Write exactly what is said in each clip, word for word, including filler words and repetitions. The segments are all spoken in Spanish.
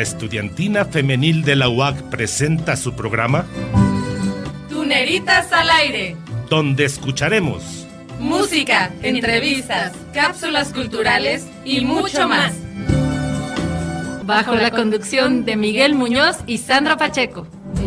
La estudiantina femenil de la U A C presenta su programa Tuneritas al aire, donde escucharemos música, entrevistas, cápsulas culturales y mucho más. Bajo la conducción de Miguel Muñoz y Sandra Pacheco.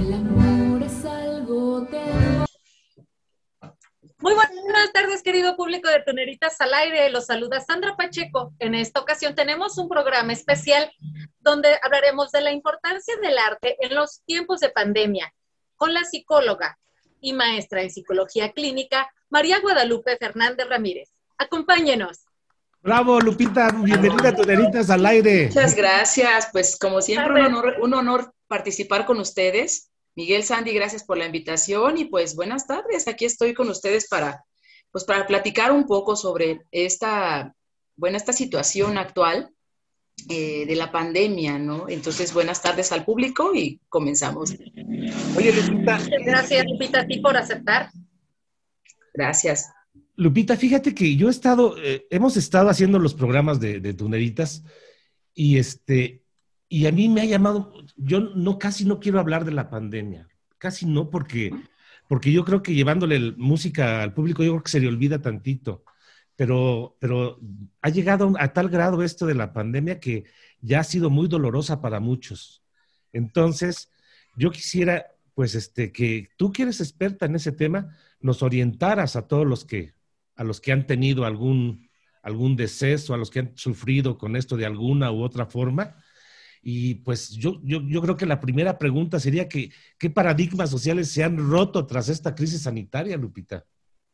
Muy buenas tardes, querido público de Tuneritas al aire. Los saluda Sandra Pacheco. En esta ocasión tenemos un programa especial donde hablaremos de la importancia del arte en los tiempos de pandemia con la psicóloga y maestra en psicología clínica, María Guadalupe Fernández Ramírez. Acompáñenos. Bravo, Lupita, bienvenida a Tuneritas al aire. Muchas gracias, pues como siempre un honor, un honor participar con ustedes. Miguel, Sandy, gracias por la invitación y pues buenas tardes. Aquí estoy con ustedes para, pues, para platicar un poco sobre esta, bueno, esta situación actual eh, de la pandemia, ¿no? Entonces, buenas tardes al público y comenzamos. Oye, Lupita. Gracias, Lupita, a ti por aceptar. Gracias. Lupita, fíjate que yo he estado, eh, hemos estado haciendo los programas de, de Tuneritas y este... Y a mí me ha llamado, yo no casi no quiero hablar de la pandemia, casi no, porque, porque yo creo que llevándole el, música al público, yo creo que se le olvida tantito, pero, pero ha llegado a tal grado esto de la pandemia que ya ha sido muy dolorosa para muchos. Entonces, yo quisiera, pues, este, que tú que eres experta en ese tema, nos orientaras a todos los que, a los que han tenido algún, algún deceso, a los que han sufrido con esto de alguna u otra forma. Y pues yo, yo, yo creo que la primera pregunta sería que, ¿qué paradigmas sociales se han roto tras esta crisis sanitaria, Lupita?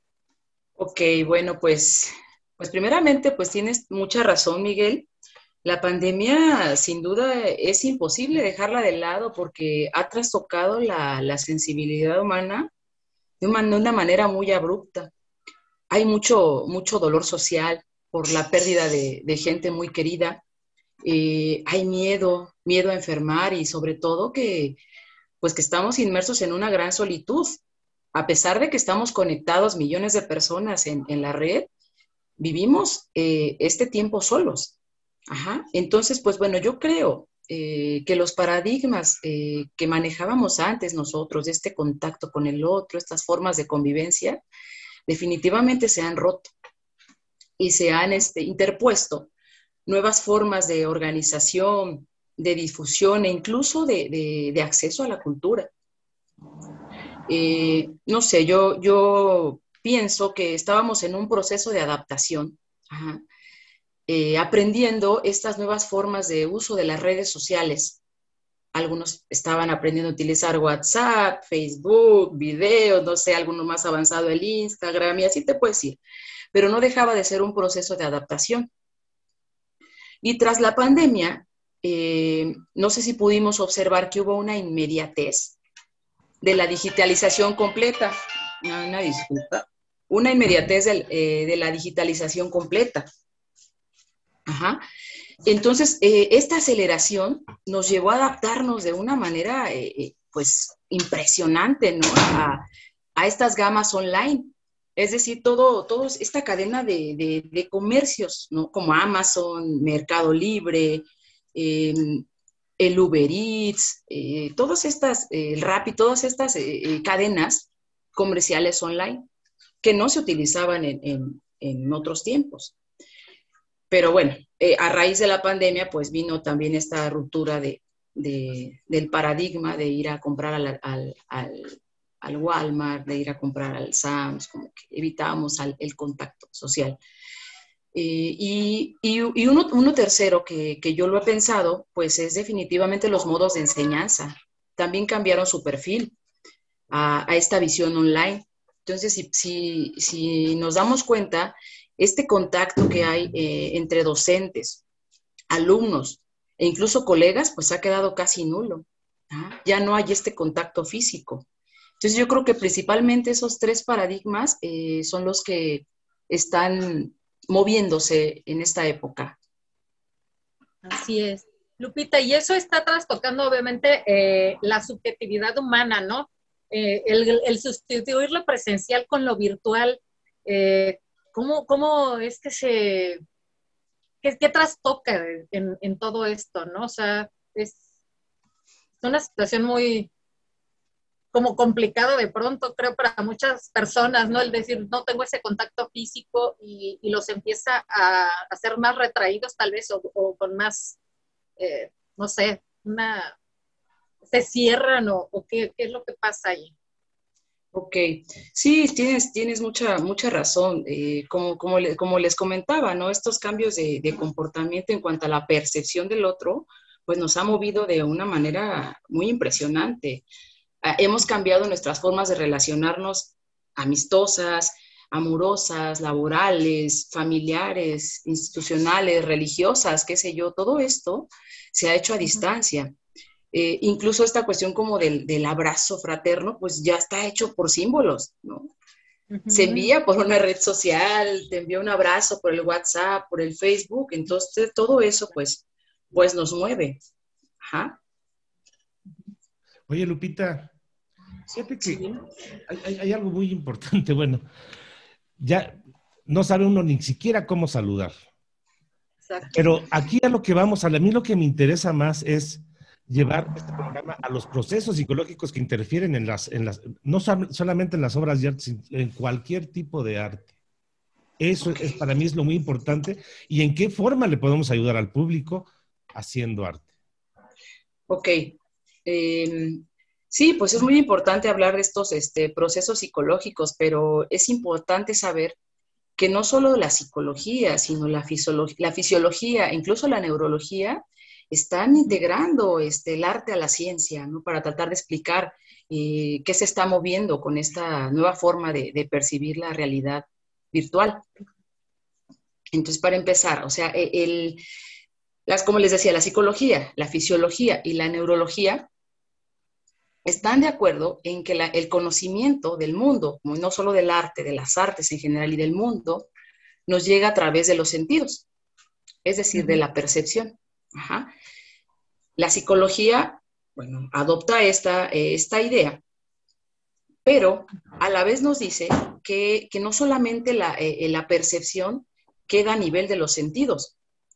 Ok, bueno, pues, pues primeramente, pues tienes mucha razón, Miguel. La pandemia, sin duda, es imposible dejarla de lado porque ha trastocado la, la sensibilidad humana de una, de una manera muy abrupta. Hay mucho, mucho dolor social por la pérdida de, de gente muy querida. Eh, hay miedo, miedo a enfermar y sobre todo que, pues que estamos inmersos en una gran solitud. A pesar de que estamos conectados millones de personas en, en la red, vivimos eh, este tiempo solos. Ajá. Entonces, pues bueno, yo creo eh, que los paradigmas eh, que manejábamos antes nosotros, de este contacto con el otro, estas formas de convivencia, definitivamente se han roto y se han este, interpuesto nuevas formas de organización, de difusión e incluso de, de, de acceso a la cultura. Eh, no sé, yo, yo pienso que estábamos en un proceso de adaptación, ajá, eh, aprendiendo estas nuevas formas de uso de las redes sociales. Algunos estaban aprendiendo a utilizar WhatsApp, Facebook, videos, no sé, alguno más avanzado el Instagram y así te puedes ir. Pero no dejaba de ser un proceso de adaptación. Y tras la pandemia, eh, no sé si pudimos observar que hubo una inmediatez de la digitalización completa. No, una disculpa. Una inmediatez del, eh, de la digitalización completa. Ajá. Entonces, eh, esta aceleración nos llevó a adaptarnos de una manera, eh, pues, impresionante, ¿no? A, a estas gamas online. Es decir, todo, todo esta cadena de, de, de comercios, ¿no? Como Amazon, Mercado Libre, eh, el Uber Eats, eh, todas estas, eh, el Rappi, todas estas eh, cadenas comerciales online que no se utilizaban en, en, en otros tiempos. Pero bueno, eh, a raíz de la pandemia, pues vino también esta ruptura de, de, del paradigma de ir a comprar al, al, al al Walmart, de ir a comprar al Sam's, como que evitábamos al, el contacto social. Eh, y y, y uno, uno tercero que, que yo lo he pensado, pues es definitivamente los modos de enseñanza. También cambiaron su perfil a, a esta visión online. Entonces, si, si, si nos damos cuenta, este contacto que hay eh, entre docentes, alumnos e incluso colegas, pues ha quedado casi nulo. ¿Ah? Ya no hay este contacto físico. Entonces yo creo que principalmente esos tres paradigmas eh, son los que están moviéndose en esta época. Así es. Lupita, y eso está trastocando obviamente eh, la subjetividad humana, ¿no? Eh, el, el sustituir lo presencial con lo virtual, eh, ¿cómo, ¿cómo es que se, qué, qué trastoca en, en todo esto, ¿no? O sea, es, Es una situación muy como complicada de pronto, creo, para muchas personas, ¿no? El decir, no tengo ese contacto físico y, y los empieza a hacer más retraídos tal vez o, o con más, eh, no sé, una, se cierran o, o qué, qué es lo que pasa ahí. Ok, sí, tienes, tienes mucha, mucha razón. Eh, como, como, le, como les comentaba, ¿no? Estos cambios de, de comportamiento en cuanto a la percepción del otro, pues nos ha movido de una manera muy impresionante. Ah, hemos cambiado nuestras formas de relacionarnos amistosas, amorosas, laborales, familiares, institucionales, religiosas, qué sé yo. Todo esto se ha hecho a distancia. Eh, incluso esta cuestión como del, del abrazo fraterno, pues ya está hecho por símbolos, ¿no? Uh-huh. Se envía por una red social, te envía un abrazo por el WhatsApp, por el Facebook, entonces todo eso pues, pues nos mueve. Ajá. Oye, Lupita, fíjate que hay, hay, hay algo muy importante, bueno, ya no sabe uno ni siquiera cómo saludar. Exacto. Pero aquí a lo que vamos, a mí lo que me interesa más es llevar este programa a los procesos psicológicos que interfieren en las, en las no solamente en las obras de arte, sino en cualquier tipo de arte. Eso es, para mí es lo muy importante. ¿Y en qué forma le podemos ayudar al público haciendo arte? Ok. Eh, sí, pues es muy importante hablar de estos este, procesos psicológicos, pero es importante saber que no solo la psicología, sino la, fisiolog- la fisiología, incluso la neurología, están integrando este, el arte a la ciencia, ¿no? Para tratar de explicar eh, qué se está moviendo con esta nueva forma de, de percibir la realidad virtual. Entonces, para empezar, o sea, el, las, como les decía, la psicología, la fisiología y la neurología están de acuerdo en que la, el conocimiento del mundo, no solo del arte, de las artes en general y del mundo, nos llega a través de los sentidos, es decir, uh-huh. de la percepción. Ajá. La psicología, bueno, adopta esta, eh, esta idea, pero a la vez nos dice que, que no solamente la, eh, la percepción queda a nivel de los sentidos.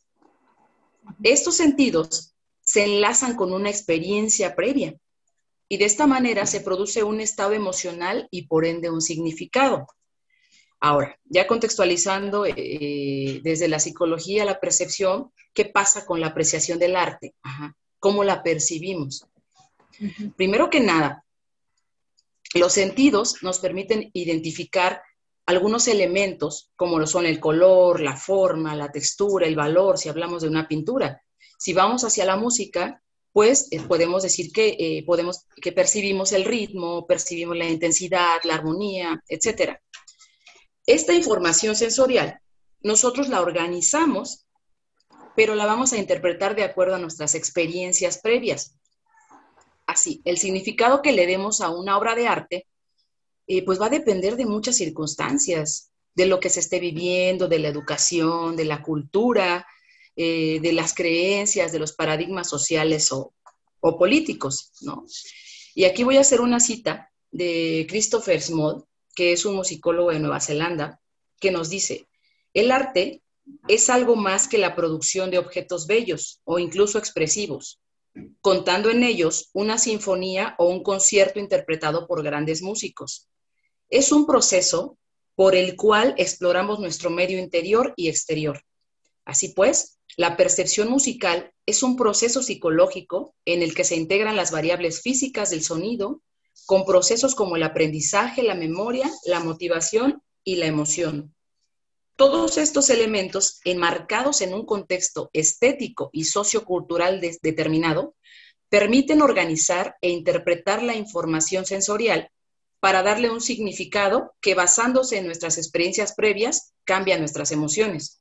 Estos sentidos se enlazan con una experiencia previa y de esta manera se produce un estado emocional y por ende un significado. Ahora, ya contextualizando eh, desde la psicología la percepción, ¿qué pasa con la apreciación del arte? Ajá. ¿Cómo la percibimos? Uh-huh. Primero que nada, los sentidos nos permiten identificar algunos elementos, como lo son el color, la forma, la textura, el valor, si hablamos de una pintura. Si vamos hacia la música, pues eh, podemos decir que, eh, podemos, que percibimos el ritmo, percibimos la intensidad, la armonía, etcétera. Esta información sensorial, nosotros la organizamos, pero la vamos a interpretar de acuerdo a nuestras experiencias previas. Así, el significado que le demos a una obra de arte, eh, pues va a depender de muchas circunstancias, de lo que se esté viviendo, de la educación, de la cultura, eh, de las creencias, de los paradigmas sociales o, o políticos, ¿no? Y aquí voy a hacer una cita de Christopher Small, que es un musicólogo de Nueva Zelanda, que nos dice, el arte es algo más que la producción de objetos bellos o incluso expresivos, contando en ellos una sinfonía o un concierto interpretado por grandes músicos. Es un proceso por el cual exploramos nuestro medio interior y exterior. Así pues, la percepción musical es un proceso psicológico en el que se integran las variables físicas del sonido, con procesos como el aprendizaje, la memoria, la motivación y la emoción. Todos estos elementos, enmarcados en un contexto estético y sociocultural de- determinado, permiten organizar e interpretar la información sensorial para darle un significado que, basándose en nuestras experiencias previas, cambia nuestras emociones.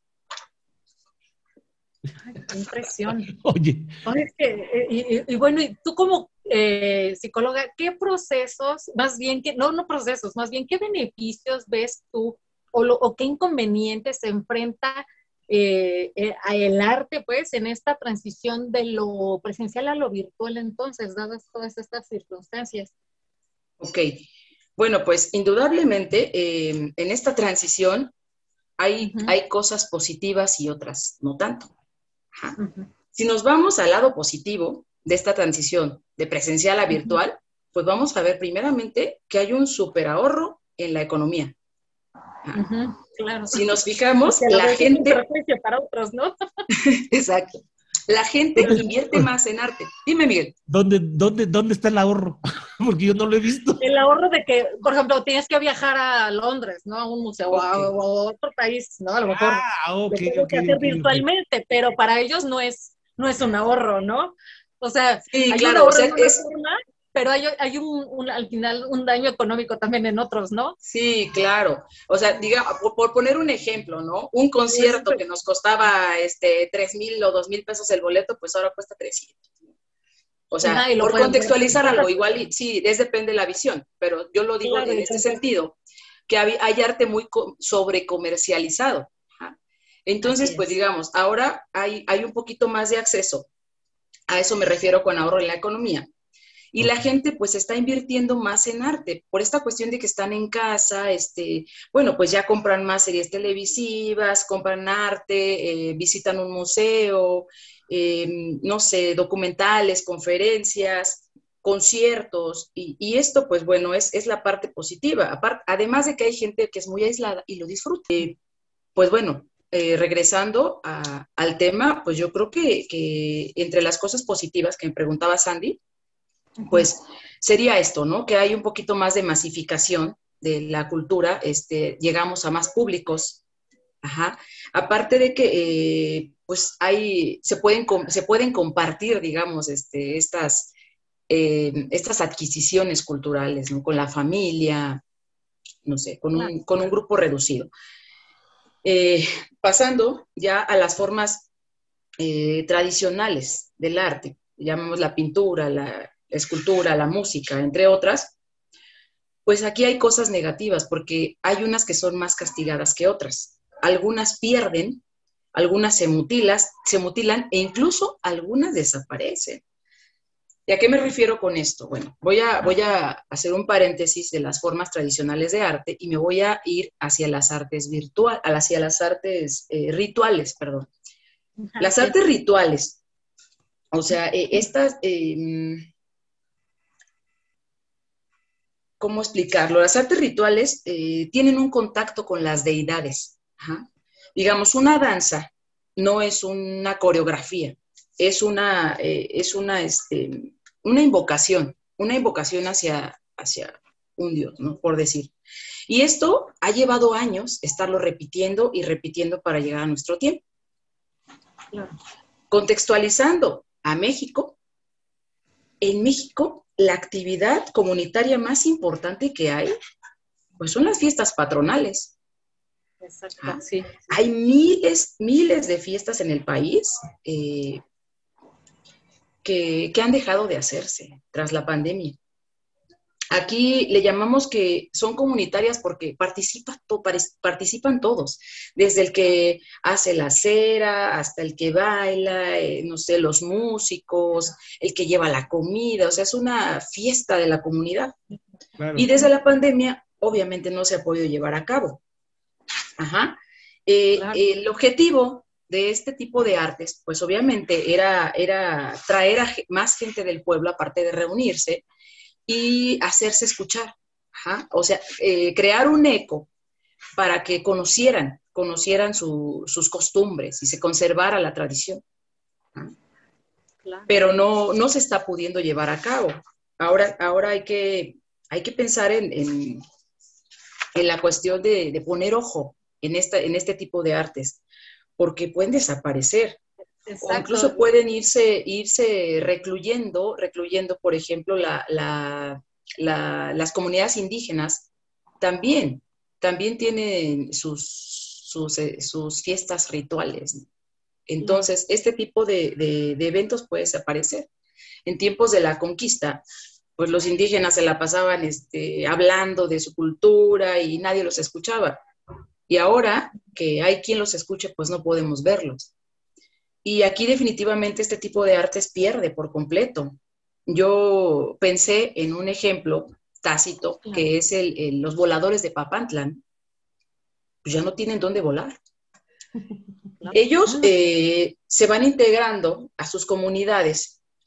Ay, qué impresión. Oye. Oye, es que, y, y, y bueno, y tú como eh, psicóloga, ¿qué procesos, más bien, que, no, no procesos, más bien, qué beneficios ves tú o, lo, o qué inconvenientes se enfrenta eh, eh, a el arte, pues, en esta transición de lo presencial a lo virtual, entonces, dadas todas estas circunstancias? Ok, bueno, pues indudablemente eh, en esta transición hay, uh-huh. hay cosas positivas y otras no tanto. Ajá. Uh-huh. Si nos vamos al lado positivo, de esta transición de presencial a virtual, pues vamos a ver primeramente que hay un súper ahorro en la economía. Uh-huh, claro. Si nos fijamos, que la gente... Es un perjuicio para otros, ¿no? Exacto. La gente invierte más en arte. Dime, Miguel. ¿Dónde, dónde, dónde está el ahorro? Porque yo no lo he visto. El ahorro de que, por ejemplo, tienes que viajar a Londres, ¿no? A un museo okay. o a otro país, ¿no? A lo mejor ah, okay, lo tengo okay, que hacer okay, virtualmente, okay. Pero para ellos no es, no es un ahorro, ¿no? O sea, sí, hay claro, un ahorro o sea, en una es... forma, pero hay, hay un, un, al final un daño económico también en otros, ¿no? Sí, claro. O sea, diga, por, por poner un ejemplo, ¿no? Un concierto sí, que nos costaba este, tres mil o dos mil pesos el boleto, pues ahora cuesta trescientos. O sea, por contextualizar ver. algo, igual, sí, es depende de la visión, pero yo lo digo claro, en este sentido, que hay, hay arte muy sobrecomercializado. Entonces, pues digamos, ahora hay, hay un poquito más de acceso. A eso me refiero con ahorro en la economía. Y la gente pues está invirtiendo más en arte, por esta cuestión de que están en casa, este, bueno, pues ya compran más series televisivas, compran arte, eh, visitan un museo, eh, no sé, documentales, conferencias, conciertos, y, y esto pues bueno, es, es la parte positiva. Apart, además de que hay gente que es muy aislada y lo disfruta. Eh, pues bueno, eh, regresando a, al tema, pues yo creo que, que entre las cosas positivas que me preguntaba Sandy, pues sería esto, ¿no? Que hay un poquito más de masificación de la cultura, este, llegamos a más públicos, ajá. Aparte de que, eh, pues hay, se pueden, se pueden compartir, digamos, este, estas, eh, estas adquisiciones culturales, ¿no? Con la familia, no sé, con un, con un grupo reducido. Eh, pasando ya a las formas eh, tradicionales del arte, llamamos la pintura, la escultura, la música, entre otras, pues aquí hay cosas negativas, porque hay unas que son más castigadas que otras. Algunas pierden, algunas se mutilan, se mutilan e incluso algunas desaparecen. ¿Y a qué me refiero con esto? Bueno, voy a, voy a hacer un paréntesis de las formas tradicionales de arte y me voy a ir hacia las artes virtuales, hacia las artes eh, rituales, perdón. Las artes rituales, o sea, eh, estas... Eh, ¿Cómo explicarlo? Las artes rituales eh, tienen un contacto con las deidades. Ajá. Digamos, una danza no es una coreografía, es una, eh, es una, este, una invocación, una invocación hacia, hacia un dios, ¿no? Por decir. Y esto ha llevado años estarlo repitiendo y repitiendo para llegar a nuestro tiempo. Claro. Contextualizando a México, en México la actividad comunitaria más importante que hay, pues son las fiestas patronales. Exacto, ¿ah? Sí. Hay miles, miles de fiestas en el país eh, que, que han dejado de hacerse tras la pandemia. Aquí le llamamos que son comunitarias porque participa to, participan todos, desde el que hace la cera hasta el que baila, eh, no sé, los músicos, el que lleva la comida, o sea, es una fiesta de la comunidad. Claro. Y desde la pandemia, obviamente, no se ha podido llevar a cabo. Ajá. Eh, claro. El objetivo de este tipo de artes, pues obviamente era, era traer a más gente del pueblo, aparte de reunirse, y hacerse escuchar, ajá. O sea, eh, crear un eco para que conocieran, conocieran su, sus costumbres y se conservara la tradición. Claro. Pero no, no se está pudiendo llevar a cabo. Ahora, ahora hay, que, hay que pensar en, en, en la cuestión de, de poner ojo en, esta, en este tipo de artes, porque pueden desaparecer. Exacto. O incluso pueden irse, irse recluyendo, recluyendo, por ejemplo, la, la, la, las comunidades indígenas también, también tienen sus, sus, sus fiestas rituales. Entonces, este tipo de, de, de eventos puede desaparecer. En tiempos de la conquista, pues los indígenas se la pasaban este, hablando de su cultura y nadie los escuchaba. Y ahora que hay quien los escuche, pues no podemos verlos. Y aquí definitivamente este tipo de artes pierde por completo. Yo pensé en un ejemplo tácito, claro, que es el, el, los voladores de Papantla. Pues ya no tienen dónde volar. Claro. Ellos eh, se van integrando a sus comunidades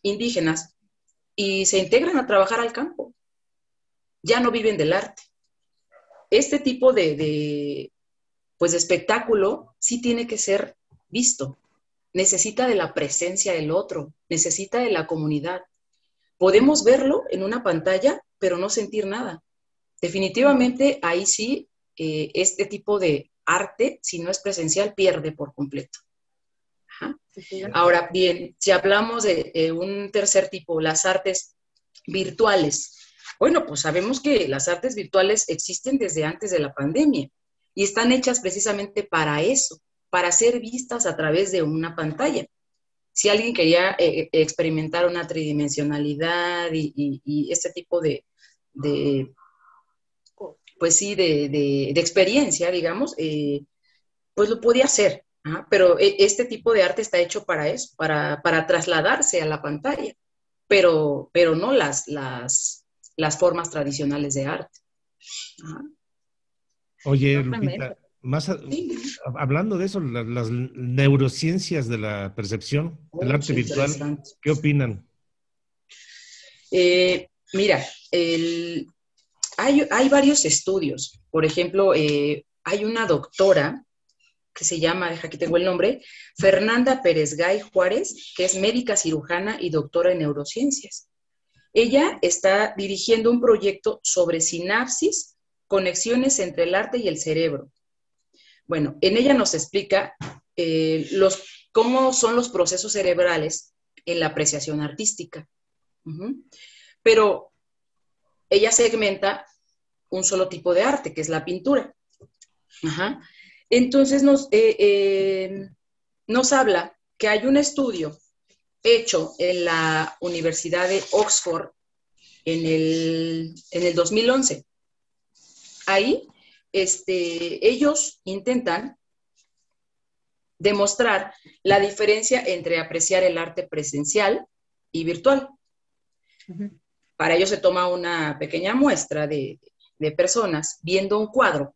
indígenas y se integran a trabajar al campo. Ya no viven del arte. Este tipo de, de, pues de espectáculo sí tiene que ser visto. Necesita de la presencia del otro, necesita de la comunidad. Podemos verlo en una pantalla, pero no sentir nada. Definitivamente ahí sí, eh, este tipo de arte, si no es presencial, pierde por completo. Ajá. Ahora, bien, si hablamos de eh, un tercer tipo, las artes virtuales. Bueno, pues sabemos que las artes virtuales existen desde antes de la pandemia y están hechas precisamente para eso, para ser vistas a través de una pantalla. Si alguien quería eh, experimentar una tridimensionalidad y, y, y este tipo de, de, pues sí, de, de, de experiencia, digamos, eh, pues lo podía hacer. ¿Ah? Pero este tipo de arte está hecho para eso, para, para trasladarse a la pantalla, pero, pero no las, las, las formas tradicionales de arte. Ajá. Oye, Lupita, más a, sí. hablando de eso, la, las neurociencias de la percepción, oh, del arte virtual, ¿qué opinan? Eh, mira, el, hay, hay varios estudios. Por ejemplo, eh, hay una doctora que se llama, deja aquí tengo el nombre, Fernanda Pérez Gay Juárez, que es médica cirujana y doctora en neurociencias. Ella está dirigiendo un proyecto sobre sinapsis, conexiones entre el arte y el cerebro. Bueno, en ella nos explica eh, los, cómo son los procesos cerebrales en la apreciación artística. Uh-huh. Pero ella segmenta un solo tipo de arte, que es la pintura. Ajá. Entonces nos, eh, eh, nos habla que hay un estudio hecho en la Universidad de Oxford en el, en el dos mil once. Ahí este, ellos intentan demostrar la diferencia entre apreciar el arte presencial y virtual. Uh-huh. Para ello se toma una pequeña muestra de, de personas viendo un cuadro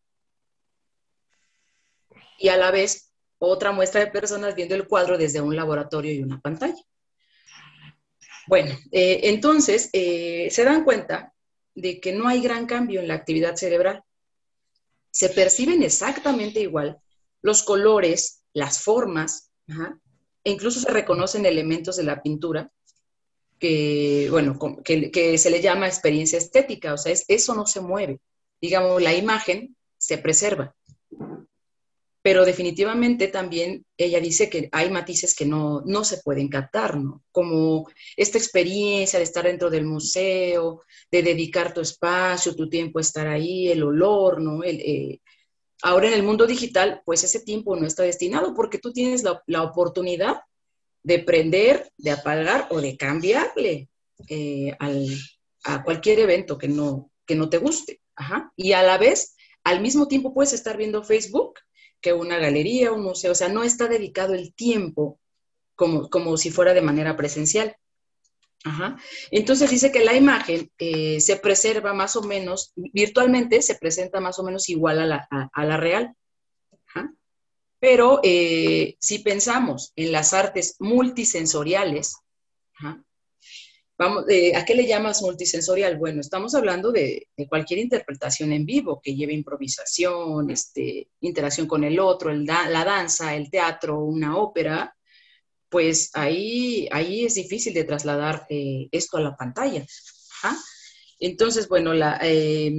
y a la vez otra muestra de personas viendo el cuadro desde un laboratorio y una pantalla. Bueno, eh, entonces eh, se dan cuenta de que no hay gran cambio en la actividad cerebral. Se perciben exactamente igual los colores, las formas, ajá, e incluso se reconocen elementos de la pintura que, bueno, que, que se le llama experiencia estética, o sea, es, eso no se mueve. Digamos, la imagen se preserva. Pero definitivamente también ella dice que hay matices que no, no se pueden captar, ¿no? Como esta experiencia de estar dentro del museo, de dedicar tu espacio, tu tiempo a estar ahí, el olor, ¿no? El, eh, ahora en el mundo digital, pues ese tiempo no está destinado porque tú tienes la, la oportunidad de prender, de apagar o de cambiarle eh, al, a cualquier evento que no, que no te guste. Ajá. Y a la vez, al mismo tiempo puedes estar viendo Facebook que una galería, un museo, o sea, no está dedicado el tiempo como, como si fuera de manera presencial. Ajá. Entonces dice que la imagen eh, se preserva más o menos, virtualmente se presenta más o menos igual a la, a, a la real. Ajá. Pero eh, si pensamos en las artes multisensoriales, ajá, vamos, eh, ¿a qué le llamas multisensorial? Bueno, estamos hablando de, de cualquier interpretación en vivo que lleve improvisación, este, interacción con el otro, el da, la danza, el teatro, una ópera, pues ahí, ahí es difícil de trasladar eh, esto a la pantalla. ¿Ah? Entonces, bueno, la, eh,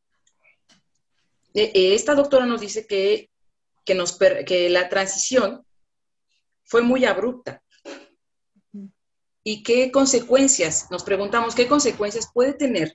eh, esta doctora nos dice que, que, nos, que la transición fue muy abrupta. ¿Y qué consecuencias? Nos preguntamos, ¿qué consecuencias puede tener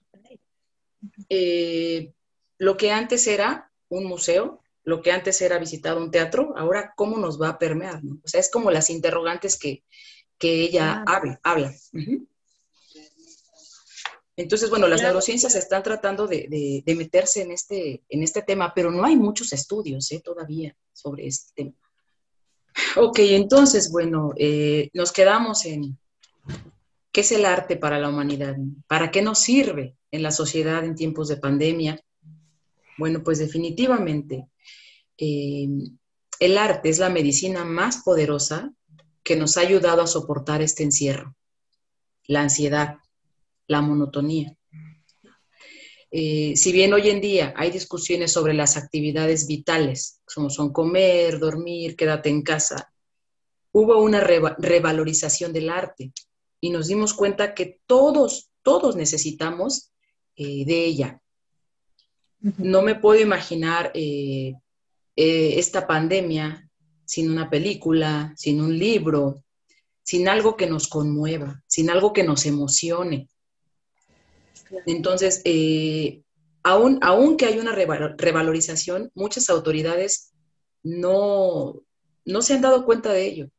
eh, lo que antes era un museo, lo que antes era visitar un teatro? Ahora, ¿cómo nos va a permear, ¿no? O sea, es como las interrogantes que, que ella ah. habla. habla. Uh-huh. Entonces, bueno, las claro. neurociencias están tratando de, de, de meterse en este, en este tema, pero no hay muchos estudios ¿eh? todavía sobre este tema. Ok, entonces, bueno, eh, nos quedamos en... ¿Qué es el arte para la humanidad? ¿Para qué nos sirve en la sociedad en tiempos de pandemia? Bueno, pues definitivamente eh, el arte es la medicina más poderosa que nos ha ayudado a soportar este encierro. la ansiedad, la monotonía. Eh, si bien hoy en día hay discusiones sobre las actividades vitales, como son comer, dormir, quédate en casa, hubo una reva- revalorización del arte y nos dimos cuenta que todos, todos necesitamos eh, de ella. No me puedo imaginar eh, eh, esta pandemia sin una película, sin un libro, sin algo que nos conmueva, sin algo que nos emocione. Entonces, eh, aún, aún que hay una revalorización, muchas autoridades no, no se han dado cuenta de ello.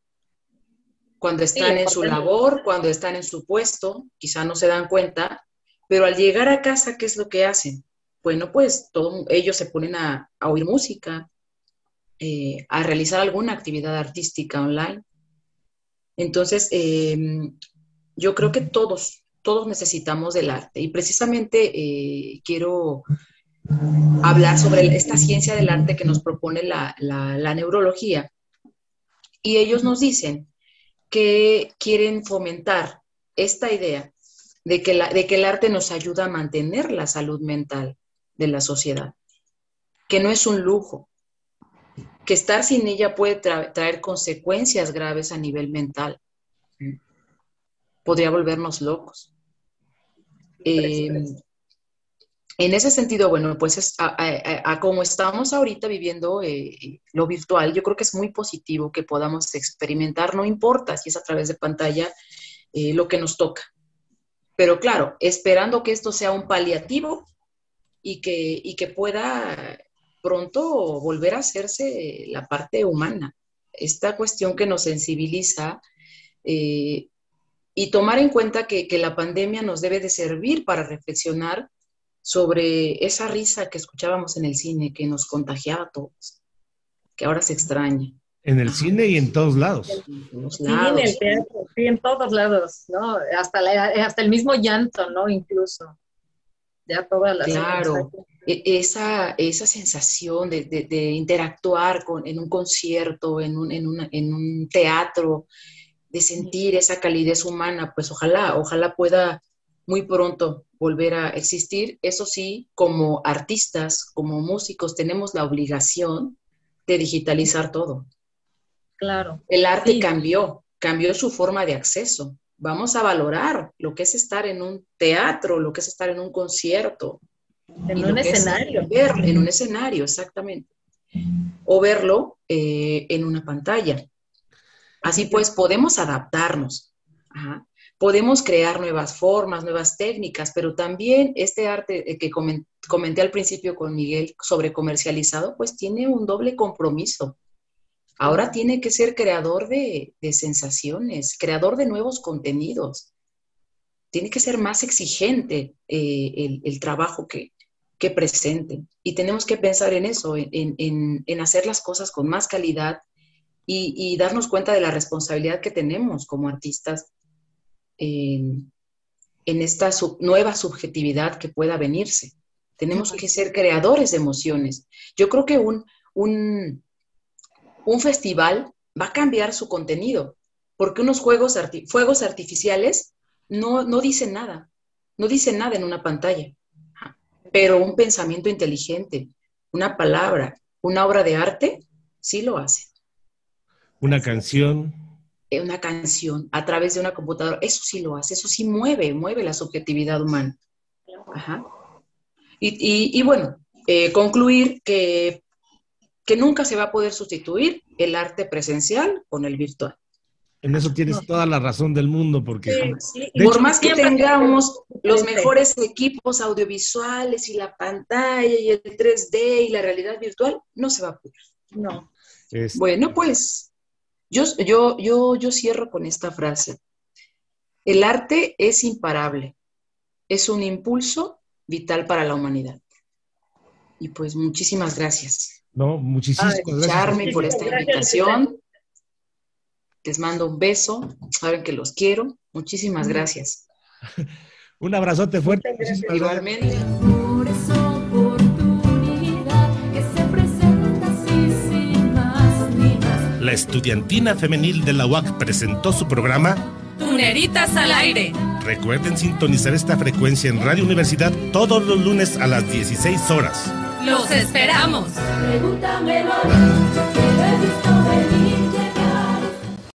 Cuando están sí, en su labor, cuando están en su puesto, quizá no se dan cuenta, pero al llegar a casa, ¿qué es lo que hacen? Bueno, pues todo, ellos se ponen a, a oír música, eh, a realizar alguna actividad artística online. Entonces, eh, yo creo que todos, todos necesitamos del arte y precisamente eh, quiero hablar sobre esta ciencia del arte que nos propone la, la, la neurología. Y ellos nos dicen que quieren fomentar esta idea de que, la, de que el arte nos ayuda a mantener la salud mental de la sociedad, que no es un lujo, que estar sin ella puede tra traer consecuencias graves a nivel mental. Podría volvernos locos. Eh, en ese sentido, bueno, pues es a, a, a como estamos ahorita viviendo eh, lo virtual, yo creo que es muy positivo que podamos experimentar, no importa si es a través de pantalla, eh, lo que nos toca. Pero claro, esperando que esto sea un paliativo y que, y que pueda pronto volver a hacerse la parte humana. Esta cuestión que nos sensibiliza eh, y tomar en cuenta que, que la pandemia nos debe de servir para reflexionar sobre esa risa que escuchábamos en el cine, que nos contagiaba a todos, que ahora se extraña. En el Ajá. cine y en todos lados. En todos lados. Sí, en el teatro, sí, en todos lados, ¿no? Hasta, la, hasta el mismo llanto, ¿no? Incluso. Ya todas las... Claro, esa, esa sensación de, de, de interactuar con, en un concierto, en un, en, una, en un teatro, de sentir esa calidez humana, pues ojalá, ojalá pueda muy pronto volver a existir. Eso sí, como artistas, como músicos, tenemos la obligación de digitalizar todo. Claro. El arte sí. cambió, cambió su forma de acceso. Vamos a valorar lo que es estar en un teatro, lo que es estar en un concierto. En un escenario. Ver, en un escenario, exactamente. O verlo eh, en una pantalla. Así pues, podemos adaptarnos. Ajá. Podemos crear nuevas formas, nuevas técnicas, pero también este arte que comenté al principio con Miguel sobre comercializado, pues tiene un doble compromiso. Ahora tiene que ser creador de, de sensaciones, creador de nuevos contenidos. Tiene que ser más exigente eh, el, el trabajo que, que presente. Y tenemos que pensar en eso, en, en, en hacer las cosas con más calidad y, y darnos cuenta de la responsabilidad que tenemos como artistas en, en esta sub, nueva subjetividad que pueda venirse. Tenemos que ser creadores de emociones. Yo creo que un... un Un festival va a cambiar su contenido, porque unos juegos arti- fuegos artificiales no, no dicen nada, no dicen nada en una pantalla, pero un pensamiento inteligente, una palabra, una obra de arte, sí lo hace. Una canción. Una canción a través de una computadora, eso sí lo hace, eso sí mueve, mueve la subjetividad humana. Ajá. Y, y, y bueno, eh, concluir que que nunca se va a poder sustituir el arte presencial con el virtual. En eso tienes toda la razón del mundo, porque... Sí, sí. Por hecho, más que tengamos los mejores equipos audiovisuales y la pantalla y el tres D y la realidad virtual, no se va a poder. No. Es... Bueno, pues yo, yo, yo, yo cierro con esta frase. El arte es imparable, es un impulso vital para la humanidad. Y pues muchísimas gracias. No, muchísimas Ay, gracias. Charme por esta invitación. Les mando un beso. Saben que los quiero. Muchísimas gracias. Un abrazote fuerte. Igualmente. Por esa oportunidad que se presenta así sin más ni más. La Estudiantina Femenil de la U A C presentó su programa Tuneritas al aire. Recuerden sintonizar esta frecuencia en Radio Universidad todos los lunes a las dieciséis horas. ¡Los esperamos! Pregúntamelo.